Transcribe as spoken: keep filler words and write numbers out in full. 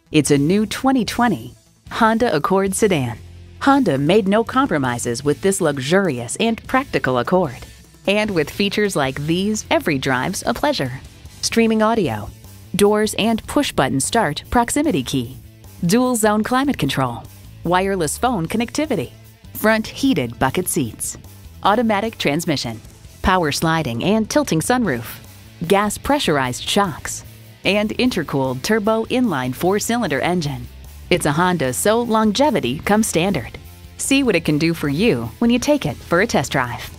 It's a new twenty twenty Honda Accord sedan. Honda made no compromises with this luxurious and practical Accord. And with features like these, every drive's a pleasure. Streaming audio, doors and push-button start proximity key, dual zone climate control, wireless phone connectivity, front heated bucket seats, automatic transmission, power sliding and tilting sunroof, gas pressurized shocks, and intercooled turbo inline four-cylinder engine. It's a Honda, so longevity comes standard. See what it can do for you when you take it for a test drive.